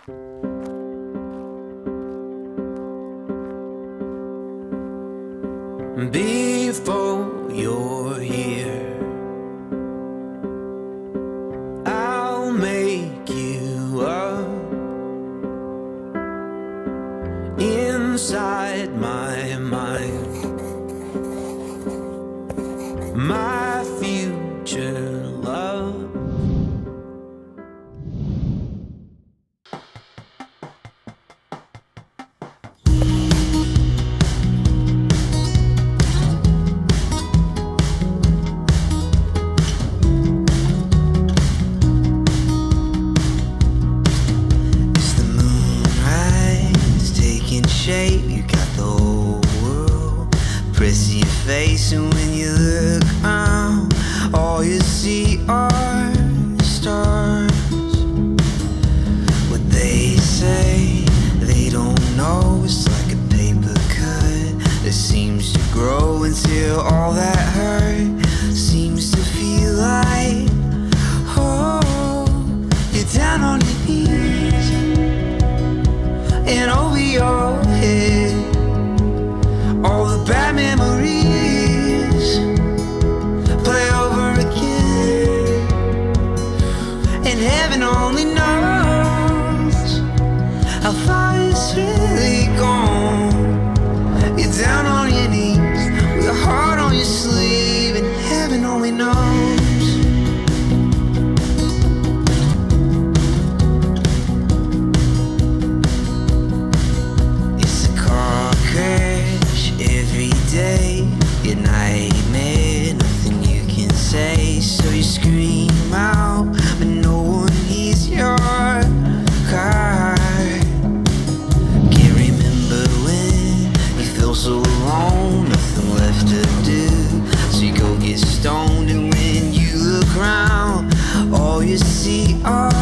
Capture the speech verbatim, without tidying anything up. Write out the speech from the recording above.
Before you're here, I'll make you up inside my mind, my future love. Shape, you got the whole world pressing your face, and when you look around, all you see are stars. What they say, they don't know. It's like a paper cut that seems to grow until all that hurt seems to feel like, oh, you're down on your knees and over your head, all the bad memories play over again, and heaven only knows how far it's really gone. You're down on your knees with your heart on your sleeve, and heaven only knows. Your nightmare, nothing you can say, so you scream out, but no one hears your cry. Can't remember when you feel so alone, nothing left to do, so you go get stoned, and when you look around, all you see are